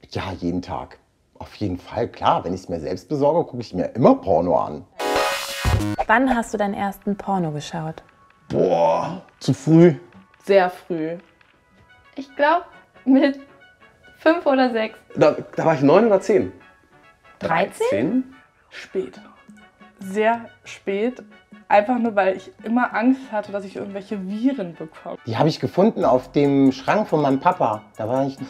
Ja, jeden Tag. Auf jeden Fall, klar. Wenn ich es mir selbst besorge, gucke ich mir immer Porno an. Wann hast du deinen ersten Porno geschaut? Boah, zu früh. Sehr früh. Ich glaube mit 5 oder 6. Da war ich 9 oder 10. 13? Spät. Sehr spät. Einfach nur, weil ich immer Angst hatte, dass ich irgendwelche Viren bekomme. Die habe ich gefunden auf dem Schrank von meinem Papa. Da war ich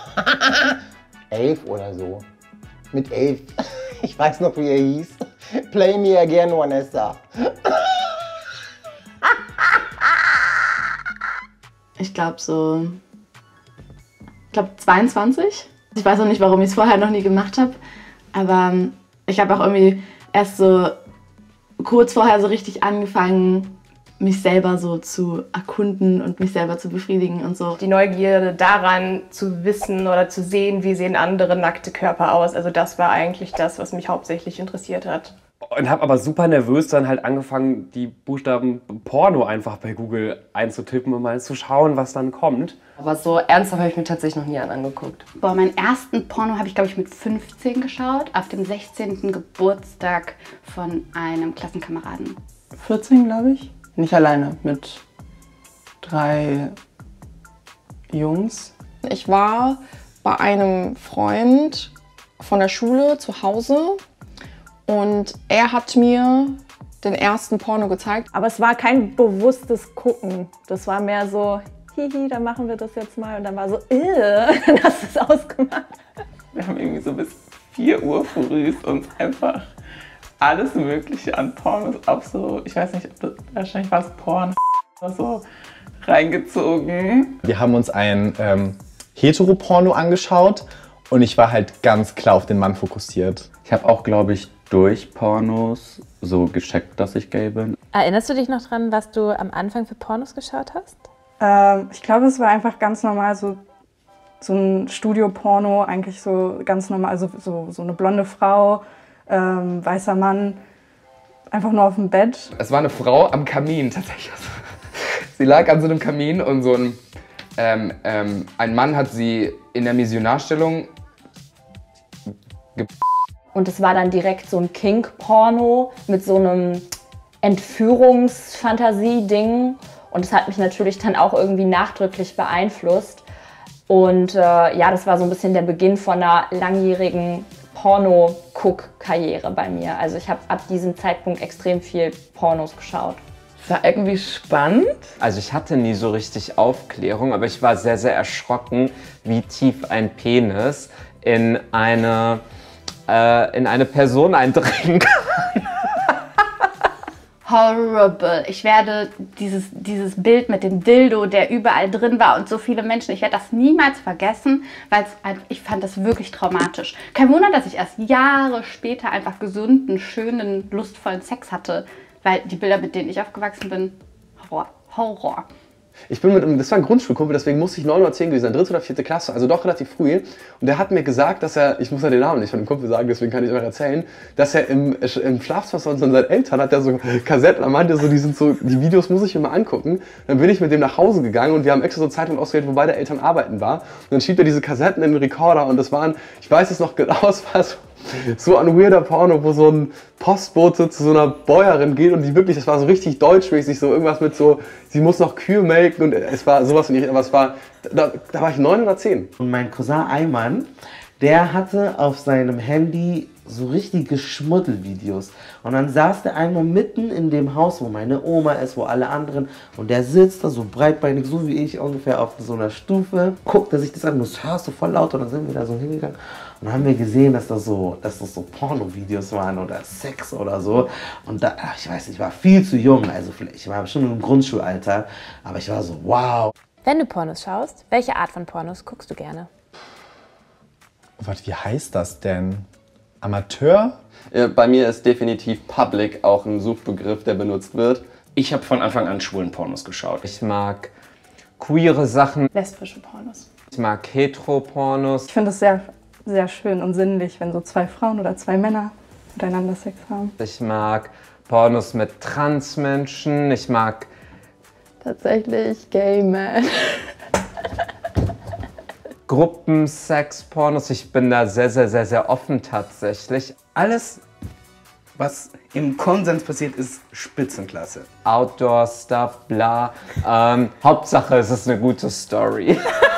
11 oder so. Mit 11. Ich weiß noch, wie er hieß. Play me again, Vanessa. Ich glaube 22. Ich weiß auch nicht, warum ich es vorher noch nie gemacht habe. Aber ich habe auch irgendwie erst so kurz vorher so richtig angefangen, mich selber so zu erkunden und mich selber zu befriedigen und so. Die Neugierde daran zu wissen oder zu sehen, wie sehen andere nackte Körper aus. Also das war eigentlich das, was mich hauptsächlich interessiert hat. Und habe aber super nervös dann halt angefangen, die Buchstaben Porno einfach bei Google einzutippen und mal zu schauen, was dann kommt. Aber so ernsthaft habe ich mir tatsächlich noch nie angeguckt. Boah, meinen ersten Porno habe ich, glaube ich, mit 15 geschaut, auf dem 16. Geburtstag von einem Klassenkameraden. 14, glaube ich. Nicht alleine, mit 3 Jungs. Ich war bei einem Freund von der Schule zu Hause und er hat mir den ersten Porno gezeigt. Aber es war kein bewusstes Gucken. Das war mehr so, hihi, dann machen wir das jetzt mal. Und dann war so, dann hast du es ausgemacht. Wir haben irgendwie so bis 4 Uhr früh uns einfach alles Mögliche an Pornos auf so, ich weiß nicht, wahrscheinlich war es Porn oder so, reingezogen. Wir haben uns ein Heteroporno angeschaut und ich war halt ganz klar auf den Mann fokussiert. Ich habe auch, glaube ich, durch Pornos so gecheckt, dass ich gay bin. Erinnerst du dich noch dran, was du am Anfang für Pornos geschaut hast? Ich glaube, es war einfach ganz normal so ein Studioporno, eigentlich so ganz normal, also so eine blonde Frau, weißer Mann, einfach nur auf dem Bett. Es war eine Frau am Kamin tatsächlich. Sie lag an so einem Kamin und so ein Mann hat sie in der Missionarstellung und es war dann direkt so ein Kink-Porno mit so einem Entführungsfantasie-Ding. Und es hat mich natürlich dann auch irgendwie nachdrücklich beeinflusst. Und ja, das war so ein bisschen der Beginn von einer langjährigen Porno-Guck-Karriere bei mir. Also ich habe ab diesem Zeitpunkt extrem viel Pornos geschaut. Das war irgendwie spannend. Also ich hatte nie so richtig Aufklärung, aber ich war sehr, sehr erschrocken, wie tief ein Penis in eine Person eindringen kann. Horrible. Ich werde dieses Bild mit dem Dildo, der überall drin war und so viele Menschen, ich werde das niemals vergessen, weil ich fand das wirklich traumatisch. Kein Wunder, dass ich erst Jahre später einfach gesunden, schönen, lustvollen Sex hatte, weil die Bilder, mit denen ich aufgewachsen bin, Horror. Das war ein Grundschulkumpel, deswegen musste ich 9 oder 10 gewesen sein, 3. oder 4. Klasse, also doch relativ früh. Und der hat mir gesagt, dass er, ich muss ja den Namen nicht von dem Kumpel sagen, deswegen kann ich es euch erzählen, dass er im Schlafzimmer von seinen Eltern hat, der so Kassetten, er meinte so, die Videos muss ich mir mal angucken. Dann bin ich mit dem nach Hause gegangen und wir haben extra so Zeitungen ausgewählt, wo beide Eltern arbeiten war. Und dann schiebt er diese Kassetten in den Rekorder und das waren, ich weiß es noch genau, es war so ein weirder Porno, wo so ein Postbote zu so einer Bäuerin geht und die wirklich, das war so richtig deutschmäßig, so irgendwas mit so, sie muss noch Kühe melken und es war sowas nicht, aber es war, da war ich 9 oder 10. Und mein Cousin Ayman, der hatte auf seinem Handy so richtige Schmuddelvideos. Und dann saß der einmal mitten in dem Haus, wo meine Oma ist, wo alle anderen. Und der sitzt da so breitbeinig, so wie ich ungefähr auf so einer Stufe. Guckt er sich das an und das hörst du voll laut. Und dann sind wir da so hingegangen. Und dann haben wir gesehen, dass das so Porno-Videos waren oder Sex oder so. Und da, ich weiß nicht, ich war viel zu jung. Also vielleicht, ich war schon im Grundschulalter. Aber ich war so, wow. Wenn du Pornos schaust, welche Art von Pornos guckst du gerne? Warte, wie heißt das denn? Amateur? Ja, bei mir ist definitiv Public auch ein Suchbegriff, der benutzt wird. Ich habe von Anfang an schwulen Pornos geschaut. Ich mag queere Sachen. Lesbische Pornos. Ich mag Hetero-Pornos. Ich finde es sehr, sehr schön und sinnlich, wenn so 2 Frauen oder 2 Männer miteinander Sex haben. Ich mag Pornos mit Transmenschen. Ich mag tatsächlich Gay Man. Gruppensex-Pornos. Ich bin da sehr, sehr, sehr, sehr offen tatsächlich. Alles, was im Konsens passiert, ist Spitzenklasse. Outdoor-Stuff, bla. Hauptsache, es ist eine gute Story.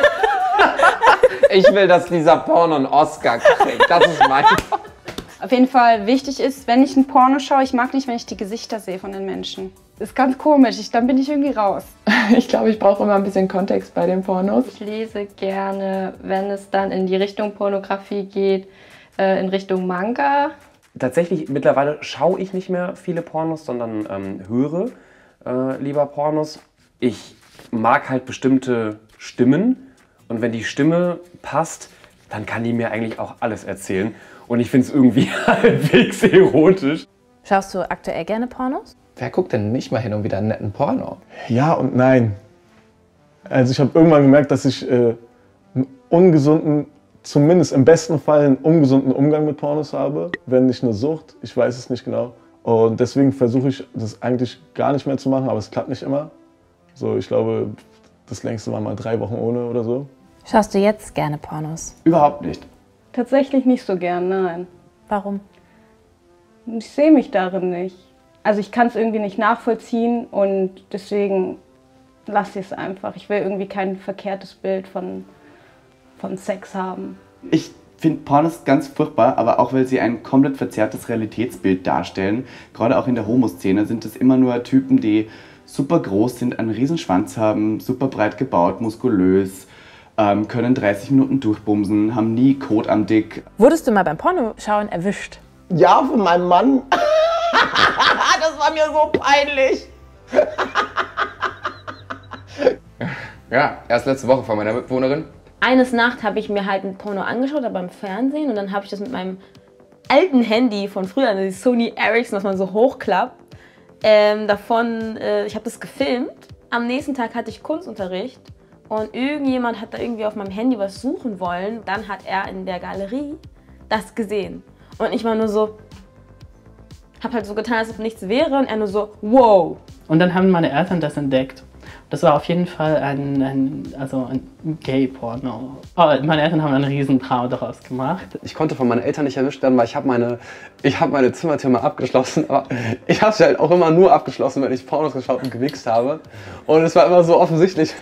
Ich will, dass dieser Porno einen Oscar kriegt. Das ist mein... Auf jeden Fall wichtig ist, wenn ich ein Porno schaue, ich mag nicht, wenn ich die Gesichter sehe von den Menschen. Das ist ganz komisch, dann bin ich irgendwie raus. Ich glaube, ich brauche immer ein bisschen Kontext bei den Pornos. Ich lese gerne, wenn es dann in die Richtung Pornografie geht, in Richtung Manga. Tatsächlich, mittlerweile schaue ich nicht mehr viele Pornos, sondern höre lieber Pornos. Ich mag halt bestimmte Stimmen und wenn die Stimme passt, dann kann die mir eigentlich auch alles erzählen. Und ich finde es irgendwie halbwegs erotisch. Schaust du aktuell gerne Pornos? Wer guckt denn nicht mal hin und wieder einen netten Porno? Ja und nein. Also ich habe irgendwann gemerkt, dass ich einen ungesunden, zumindest im besten Fall einen ungesunden Umgang mit Pornos habe. Wenn nicht eine Sucht, ich weiß es nicht genau. Und deswegen versuche ich das eigentlich gar nicht mehr zu machen, aber es klappt nicht immer. So, ich glaube, das längste war mal 3 Wochen ohne oder so. Schaust du jetzt gerne Pornos? Überhaupt nicht. Tatsächlich nicht so gern, nein. Warum? Ich sehe mich darin nicht. Also ich kann es irgendwie nicht nachvollziehen und deswegen lasse ich es einfach. Ich will irgendwie kein verkehrtes Bild von Sex haben. Ich finde Pornos ganz furchtbar, aber auch weil sie ein komplett verzerrtes Realitätsbild darstellen. Gerade auch in der Homo-Szene sind es immer nur Typen, die super groß sind, einen riesen Schwanz haben, super breit gebaut, muskulös, können 30 Minuten durchbumsen, haben nie Kot am Dick. Wurdest du mal beim Pornoschauen erwischt? Ja, von meinem Mann. Das war mir so peinlich. Ja, erst letzte Woche von meiner Mitbewohnerin. Eines Nacht habe ich mir halt ein Porno angeschaut, aber beim Fernsehen. Und dann habe ich das mit meinem alten Handy von früher, also die Sony Ericsson, was man so hochklappt, ich habe das gefilmt. Am nächsten Tag hatte ich Kunstunterricht. Und irgendjemand hat da irgendwie auf meinem Handy was suchen wollen. Dann hat er in der Galerie das gesehen. Und ich war nur so, hab halt so getan, als ob nichts wäre. Und er nur so, wow. Und dann haben meine Eltern das entdeckt. Das war auf jeden Fall ein Gay-Porno. Oh, meine Eltern haben einen riesen Traum daraus gemacht. Ich konnte von meinen Eltern nicht erwischt werden, weil ich habe meine Zimmertür mal abgeschlossen. Aber ich habe sie halt auch immer nur abgeschlossen, wenn ich Pornos geschaut und gewichst habe. Und es war immer so offensichtlich.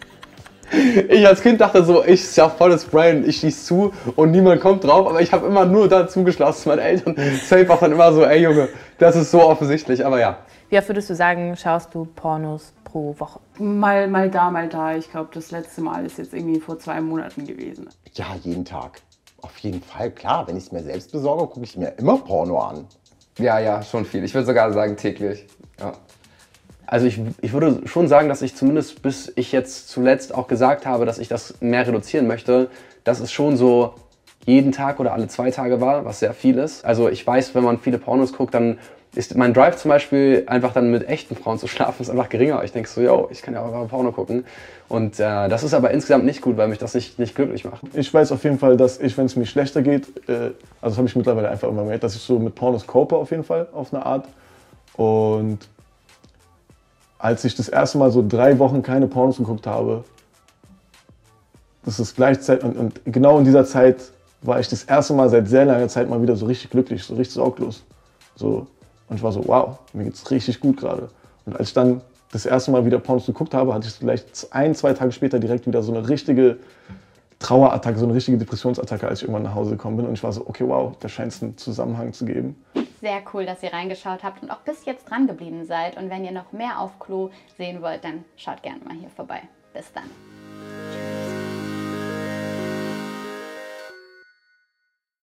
Ich als Kind dachte so, ich ist ja volles Brain, ich schieß zu und niemand kommt drauf, aber ich habe immer nur da zugeschlossen. Meine Eltern safe auch dann immer so, ey Junge, das ist so offensichtlich, aber ja. Wie oft würdest du sagen, schaust du Pornos pro Woche? Mal da. Ich glaube, das letzte Mal ist jetzt irgendwie vor 2 Monaten gewesen. Ja, jeden Tag. Auf jeden Fall, klar. Wenn ich es mir selbst besorge, gucke ich mir immer Porno an. Ja, schon viel. Ich würde sogar sagen täglich. Ja. Also ich würde schon sagen, dass ich zumindest bis ich jetzt zuletzt auch gesagt habe, dass ich das mehr reduzieren möchte, dass es schon so jeden Tag oder alle 2 Tage war, was sehr viel ist. Also ich weiß, wenn man viele Pornos guckt, dann ist mein Drive zum Beispiel einfach dann mit echten Frauen zu schlafen, ist einfach geringer. Ich denke so, yo, ich kann ja auch einfach Porno gucken. Und das ist aber insgesamt nicht gut, weil mich das nicht glücklich macht. Ich weiß auf jeden Fall, dass ich, wenn es mir schlechter geht, also das habe ich mittlerweile einfach immer gemerkt, dass ich so mit Pornos cope auf jeden Fall, auf eine Art. Und als ich das erste Mal so 3 Wochen keine Pornos geguckt habe, das ist gleichzeitig, und genau in dieser Zeit war ich das erste Mal seit sehr langer Zeit mal wieder so richtig glücklich, so richtig sorglos. So. Und ich war so, wow, mir geht's richtig gut gerade. Und als ich dann das erste Mal wieder Pornos geguckt habe, hatte ich vielleicht 1, 2 Tage später direkt wieder so eine richtige Trauerattacke, so eine richtige Depressionsattacke, als ich irgendwann nach Hause gekommen bin. Und ich war so, okay, wow, da scheint es einen Zusammenhang zu geben. Sehr cool, dass ihr reingeschaut habt und auch bis jetzt dran geblieben seid. Und wenn ihr noch mehr auf Klo sehen wollt, dann schaut gerne mal hier vorbei. Bis dann.